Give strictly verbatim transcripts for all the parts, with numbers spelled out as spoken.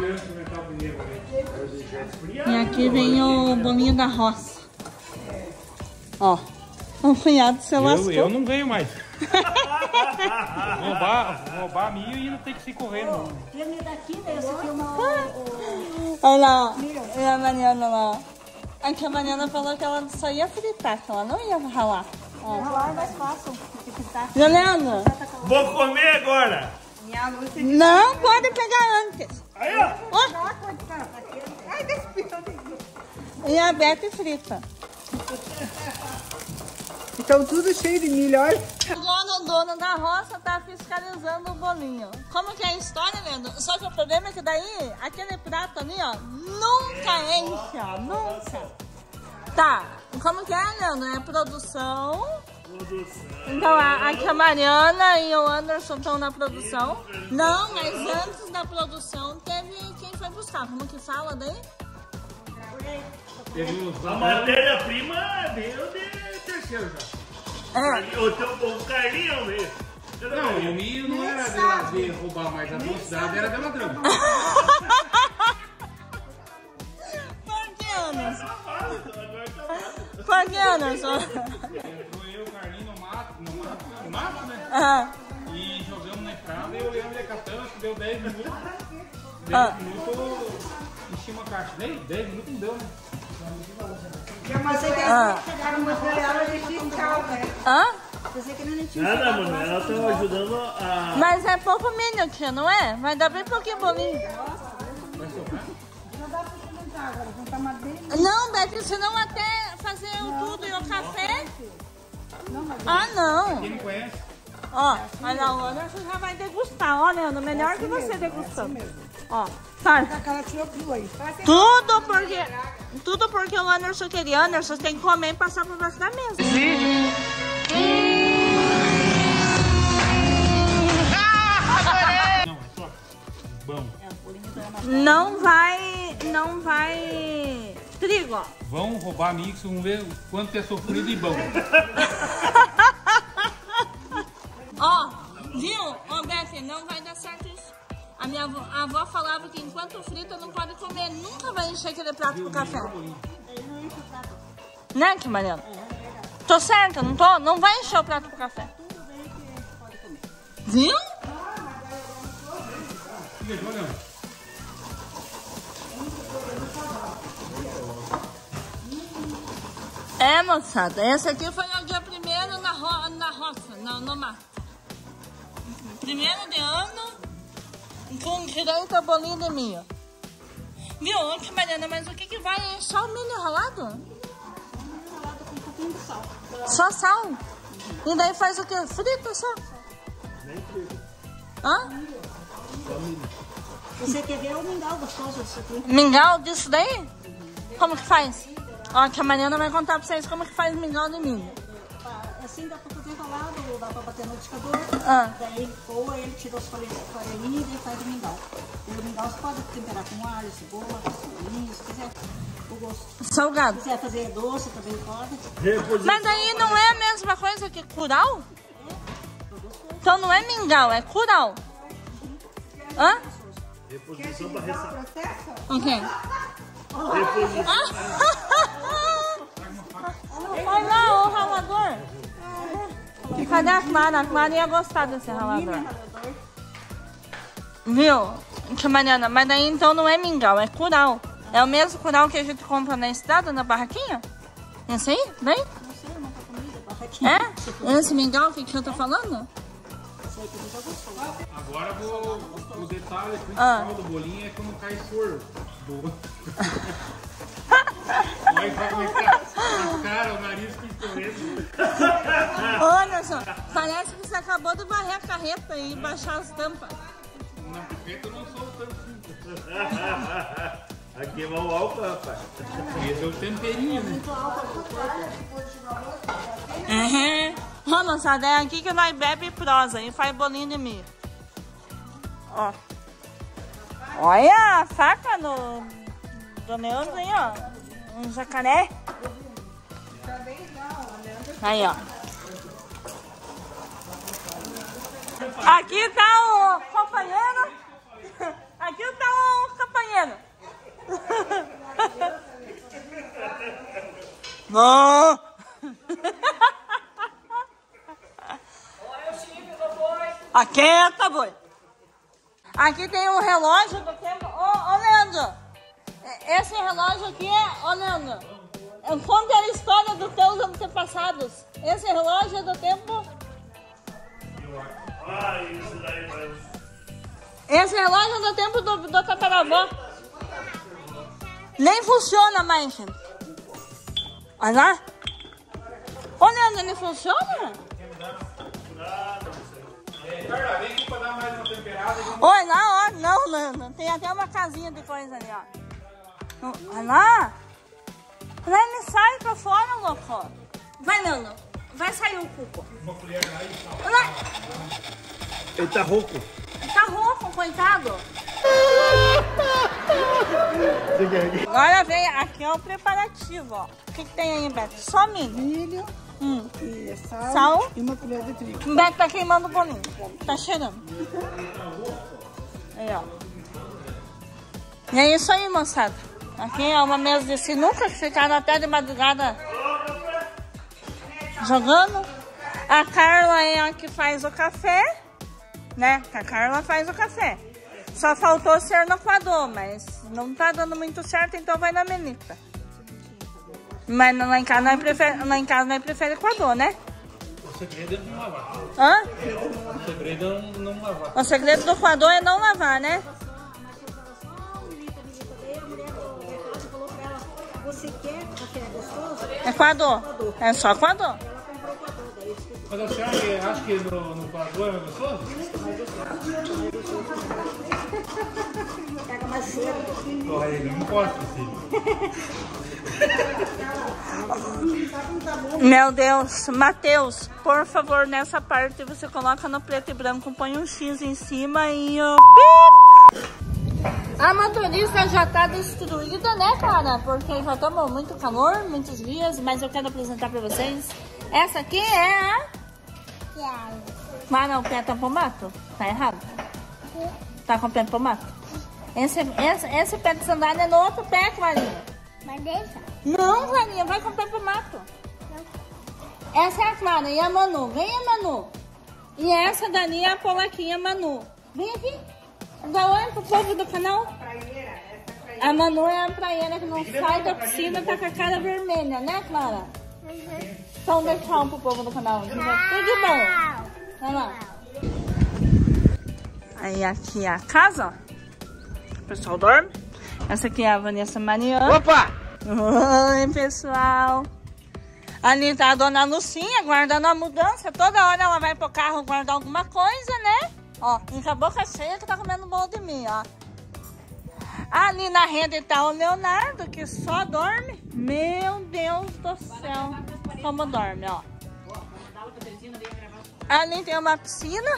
E aqui vem o bolinho da roça. Ó, o cunhado se lascou. Eu, eu não ganho mais. roubar, roubar milho e não tem que se correndo. Olha lá, e a Mariana lá. Aqui a Mariana falou que ela só ia fritar, que ela não ia ralar. Ralar é mais fácil. Juliana. Vou comer agora. Não, pode pegar antes. Aí, ó. E a Beth frita. Então tudo cheio de milho, olha. O dono, dono da roça tá fiscalizando o bolinho. Como que é a história, Leandro? Só que o problema é que daí, aquele prato ali, ó, nunca enche, ó, nunca. Tá, como que é, Leandro? É produção. Produção. Então, a, aqui a Mariana e o Anderson estão na produção. Não, mas antes da produção teve quem foi buscar. Como que fala daí? A matéria-prima veio de terceiro já. É. O teu o Carlinho veio. Não, o milho não era de, lá, de roubar, mas a velocidade era de ladrão. Por que, Anderson? Por que, Anderson? Entrou eu e o Carlinho no mato, no mato, no mato, né? Ah. E jogamos na estrada e eu e a catando, acho que deu dez minutos. dez Ah. minutos eu enchi uma caixa. dez, dez minutos não deu, né? Mas você quer chegar no museu dela de fiscal, né? Hã? Você que não tinha. Nada, mano, ela tá ajudando a. Mas é pouco milho, tia, não é? Vai dar bem pouquinho bolinho. Não dá pra experimentar agora, juntar madeira. Não, Beto, senão até fazer o tudo e o café. Ah, não. Quem não conhece? Ó, olha lá, o Anderson já vai degustar. Ó, Leandro, melhor que você degustando. Ó, sabe? A cara tirou crua aí. Tudo porque, tudo porque o Anderson queria. Anderson tem que comer e passar por baixo da mesa. Não, é só bom. Não vai, não vai... Trigo, ó. Vão roubar milho, vamos ver o quanto é sofrido e bom. Ó, viu? Ó, Beth, não vai dar certo isso. A minha avó, a avó falava que enquanto frita não pode comer, nunca vai encher aquele prato pro café. Né, que Mariana? Tô certa, não tô? Não vai encher o prato pro café. Viu? É, moçada, esse aqui foi o dia primeiro na, ro na roça, no, no mato. Primeiro de ano, com direito a bolinho de milho. Viu, que Mariana, mas o que que vai? É só o milho ralado? Milho ralado com um pouquinho de sal. Só sal? E daí faz o quê? Frita só? Nem frito. Hã? Só milho. Você quer ver o mingau gostoso disso aqui? Mingau disso daí? Como que faz? Ó, que a Mariana vai contar pra vocês como que faz mingau de milho. Assim dá pra fazer enrolado, dá pra bater no liquidificador. Ah. Daí ou ele tira os farelinhos e daí faz o mingau. E o mingau você pode temperar com alho, cebola, cebolinha, se quiser. O gosto. Salgado. Se quiser fazer doce também pode. Mas daí não é a mesma coisa que curau? Então não é mingau, é curau. Hã? Reposição pra ressaca. Ok. Reposição. Olha lá o ralador. Cadê a Clara? A Clara ia gostar desse ralador. Viu? Que Mariana, mas daí então não é mingau, é curau. É o mesmo curau que a gente compra na estrada, na barraquinha? Esse aí? Daí? Não sei, eu nunca comi, barraquinha. É? Esse mingau que eu tô falando? Sei que nunca gostou. Agora vou, o detalhe principal Ah. do bolinho é como cai soro. Do... Vai começar a cara, o nariz que escorrendo. Anderson, parece que você acabou de varrer a carreta e baixar as tampas. Na carreta eu não sou tanto assim. Aqui vai o álcool, rapaz. Esse é o temperinho, né? Uhum. Ó, moçada, é aqui que nós bebe prosa e faz bolinho de milho. Ó. Olha a faca do, do Leandro aí, ó. Um jacaré. Aí, ó. Aqui tá o companheiro. Aqui tá o companheiro. banheiro. Não. Aquieta, boi. Aqui tem um relógio do tempo. Ô, ô Leandro, esse relógio aqui é... Ô, Leandro, conta a história dos teus antepassados. Esse relógio é do tempo... Ah, isso daí vai... Esse relógio é do tempo do, do tataravó. Nem funciona mais, gente. Olha lá. Ô, Leandro, ele funciona? Carla, vem aqui pra dar mais uma temperada. Olha lá, ó. Não, Leandro. Tem até uma casinha de coisa ali, ó. Olha lá. Olha lá, ele sai pra fora, louco. Vai, Leandro. Vai sair o cuco. Uma colher lá e sal. Olha lá. Ele tá rouco. Tá rouco, coitado. Agora vem, aqui é o preparativo, ó. O que, que tem aí, Beto? Só milho. Milho Hum. e sal, Sal. e uma colher de trigo. O Beto tá queimando o bolinho. Tá cheirando. Aí, ó. E é isso aí, moçada. Aqui é uma mesa de sinuca que ficaram até de madrugada jogando. A Carla é a que faz o café, né? A Carla faz o café. Só faltou ser no coador, mas não tá dando muito certo, então vai na Melita. Mas lá em casa nós prefere, lá em casa nós prefere coador, né? O segredo é não lavar. Hã? O segredo é não, não lavar. O segredo do coador é não lavar, né? Você quer café gostoso? É coador. É só coador. Mas a senhora acha que no, no coador é mais gostoso? Pega mais cedo. Olha, ele não pode, filho. Meu Deus, Matheus, por favor, nessa parte você coloca no preto e branco, põe um X em cima e o pip. A motorista já tá destruída, né, cara? Porque já tomou muito calor, muitos dias, mas eu quero apresentar pra vocês. Essa aqui é a... Ah, não, o pé tá pro mato? Tá errado? Tá com o pé pro mato? Esse, esse, esse pé de sandália é no outro pé, Clarinha. Mas deixa. Não, Clarinha, vai com o pé pro mato. Essa é a Clara e a Manu. Vem, Manu. E essa dali é a Polaquinha Manu. Vem aqui. Dá oi pro povo do canal. A Manu é a praieira que não sai da piscina, tá com a cara vermelha, né, Clara? Então dê tchau pro povo do canal. Tudo de bom. Vai lá. Aí aqui é a casa, ó. O pessoal dorme. Essa aqui é a Vanessa Mariana. Opa! Oi, pessoal. Ali tá a dona Lucinha guardando a mudança. Toda hora ela vai pro carro guardar alguma coisa, né? Ó, e com a boca cheia que tá comendo bolo de mim, ó. Ali na rede tá o Leonardo, que só dorme. Meu Deus do céu. Como dorme, ó. Ali tem uma piscina.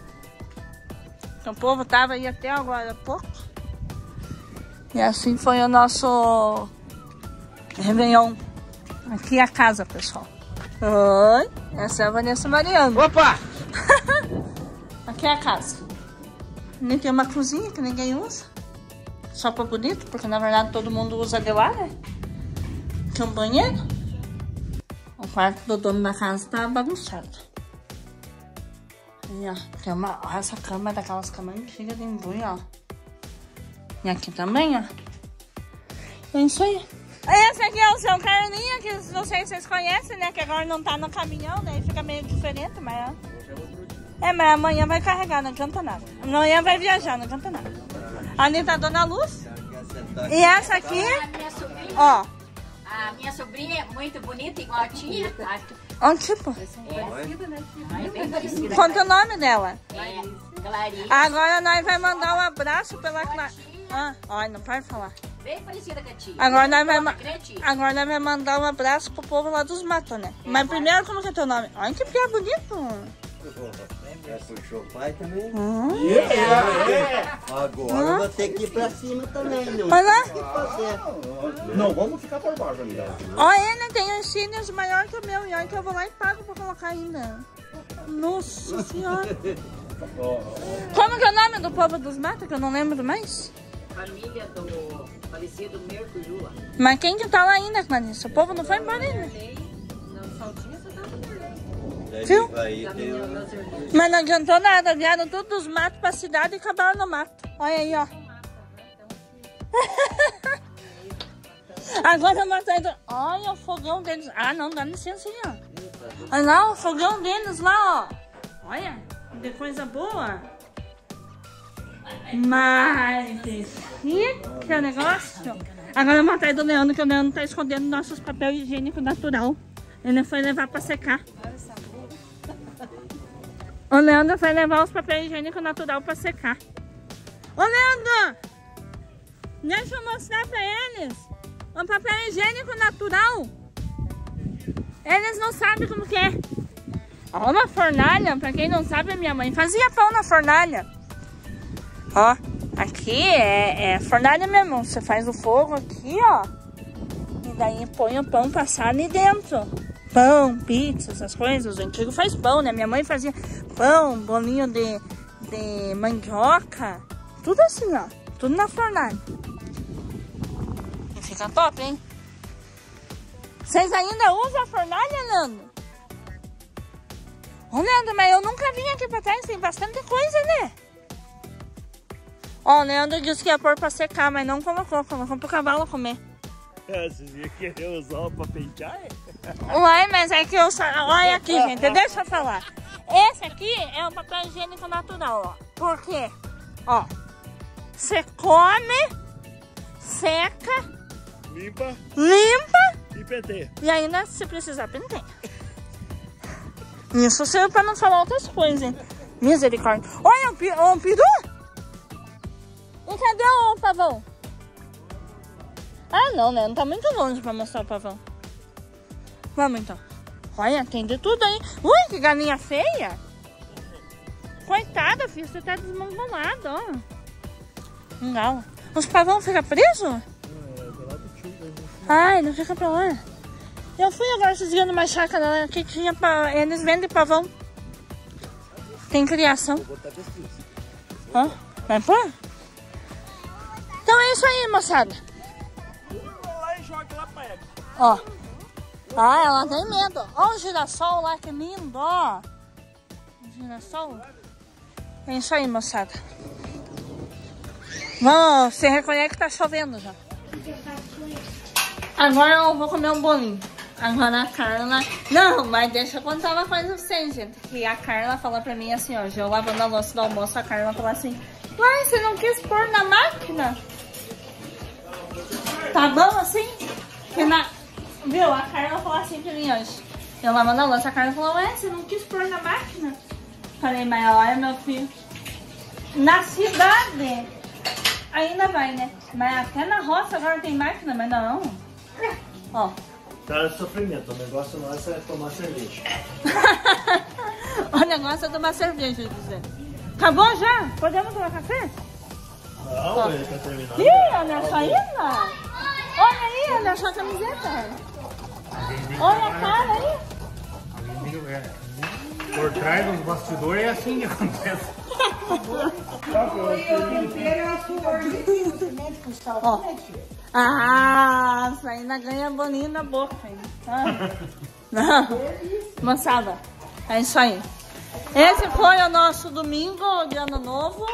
O povo tava aí até agora há pouco. E assim foi o nosso Réveillon. Aqui é a casa, pessoal. Oi, essa é a Vanessa Mariana. Opa! Aqui é a casa. Nem tem uma cozinha que ninguém usa. Só pra bonito, porque na verdade todo mundo usa de lá, né? Tem um banheiro. O quarto do dono da casa tá bagunçado. E ó, tem uma... Ó, essa cama é daquelas camas antigas de embrulho, ó. E aqui também, ó. É isso aí. Esse aqui é o seu Carlinha, que não sei se vocês conhecem, né? Que agora não tá no caminhão, daí fica meio diferente, mas... Ó. É, mas amanhã vai carregar, não canta nada. Amanhã vai viajar, não canta nada. Ali tá a Dona Luz. E essa aqui, A minha sobrinha, ó. a minha sobrinha é muito bonita, igual a tia. Acho que Ó, tipo. é bem parecida. Conta o nome dela. É, Clarice. Agora nós vamos mandar um abraço pela Clara. Ah, olha, não pode falar. Bem parecida com a tia. Agora nós vamos ma- Né, tia? Agora nós vamos mandar um abraço pro povo lá dos matos, né? Mas primeiro, como que é teu nome? Olha que pia bonito. Já puxou o pai também? Hum. Agora eu vou ter que ir pra cima também, não. Olha lá. O que fazer? Não, vamos ficar por baixo, amiga. Olha ele, tem uns cílios maior que o meu. E olha que eu vou lá e pago pra colocar ainda. Nossa senhora. Como que é o nome do povo dos matos, que eu não lembro mais? família do falecido Mercúrio. Mas quem que tá lá ainda, Clarice? O povo não foi embora ainda. Não, Saltinha só tava por Viu? Aí da tem menina um... das irmãs. Mas não adiantou nada, vieram todos os matos pra cidade e acabaram no mato. Olha aí, ó. Agora eu matei. Olha o fogão deles. Ah, não, dá licença aí, ó. Olha lá o fogão deles lá, ó. Olha, que coisa boa. Mas que negócio. Agora eu matei do Leandro, que o Leandro tá escondendo nossos papel higiênico natural. Ele foi levar pra secar. O Leandro foi levar os papéis higiênicos natural pra secar. Ô Leandro! Deixa eu mostrar pra eles um papel higiênico natural. Eles não sabem como que é. Ó, uma fornalha, pra quem não sabe, minha mãe fazia pão na fornalha. Ó, aqui é, é fornalha mesmo. Você faz o fogo aqui, ó. E daí põe o pão passar ali dentro. Pão, pizza, essas coisas. O antigo faz pão, né? Minha mãe fazia pão, bolinho de, de mandioca. Tudo assim, ó. Tudo na fornalha. E fica top, hein? Vocês ainda usam a fornalha, Leandro? Ô, Leandro, mas eu nunca vim aqui pra trás. Tem bastante coisa, né? Ó, o Leandro disse que ia pôr pra secar, mas não colocou. Colocou pro cavalo comer. É, vocês iam querer usar pra pentear? Uai, mas é que eu só... Olha aqui, gente, deixa eu falar. Esse aqui é um papel higiênico natural, ó. Por quê? Ó, você come, seca, Limpa limpa e penteia. e ainda, se precisar, penteia. Isso serve pra não falar outras coisas, hein? Misericórdia. Olha o, pi... o peru! E cadê o pavão? Ah, não, né? Não tá muito longe pra mostrar o pavão. Vamos, então. Olha, tem de tudo aí. Ui, que galinha feia. Coitada, filho. Você tá desmangolado, ó. Legal. Os pavão ficam presos? Ai, não fica pra lá. Eu fui agora esses dias numa chácara que tinha pra... Eles vendem pavão. Tem criação. Ó, vai pôr? Então é isso aí, moçada. Ó. Ah, ela tem medo. Ó o girassol lá, que lindo, ó. O girassol. É isso aí, moçada. Vamos se recolher que tá chovendo já. Agora eu vou comer um bolinho. Agora a Carla... Não, mas deixa eu contar uma coisa pra vocês, gente. Que a Carla falou pra mim assim, ó. Eu lavando a louça do almoço, a Carla falou assim: uai, você não quis pôr na máquina? Tá bom assim? Que na... Viu? A Carla falou assim pra mim hoje. Eu lavando a louça, a Carla falou: ué, você não quis pôr na máquina? Falei: mas olha, meu filho, na cidade ainda vai, né? Mas até na roça agora tem máquina, mas não. Ó. Tá, é sofrimento. O negócio nosso é tomar cerveja. O negócio é tomar cerveja, dizer. Acabou já? Podemos tomar café? Não, Ó. ele tá terminando. Ih, olha só ainda. Olha aí, olha só a camiseta. Olha a cara aí. Por trás dos bastidores é assim que acontece. Ó. Ah, isso ainda ganha bolinho na boca, hein? Ah. Não. Moçada, é isso aí. Esse foi o nosso domingo de ano novo.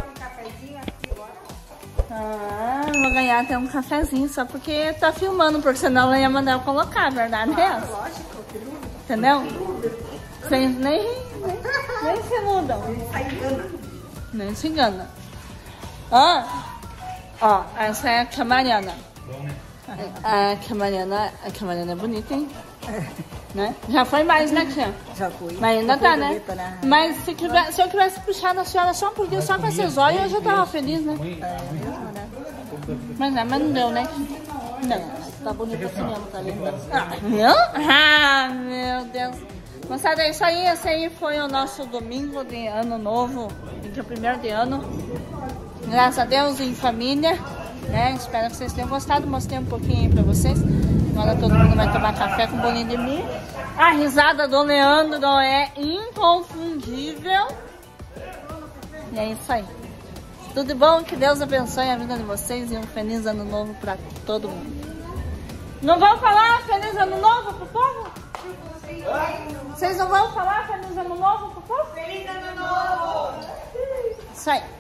Ah, vou ganhar até um cafezinho só porque tá filmando, porque senão ela ia mandar eu colocar, a verdade é essa. Lógico, Entendeu? Vocês nem, nem, nem se mudam. Nem se engana. Ó, ó, essa é a Camariana. A Camariana, a Camariana é bonita, hein? Né? Já foi mais, né, tia? já fui. Mas ainda tá, né? bonita, né? Mas se, tiver, se eu tivesse puxado a senhora só um pouquinho, só com esses olhos, eu já tava feliz, né? Mas, é, mas não deu, né? Não. Tá bonita assim mesmo, tá linda. Ah, viu? Ah, meu Deus. Moçada, é isso aí. Esse aí foi o nosso domingo de ano novo, dia primeiro de ano. Graças a Deus, em família, né? Espero que vocês tenham gostado. Mostrei um pouquinho aí pra vocês. Agora todo mundo vai tomar café com bolinho de milho. A risada do Leandro é inconfundível. E é isso aí. Tudo de bom, que Deus abençoe a vida de vocês e um feliz ano novo pra todo mundo. Não vão falar feliz ano novo pro povo? Vocês não vão falar feliz ano novo pro povo? Feliz ano novo! Isso aí.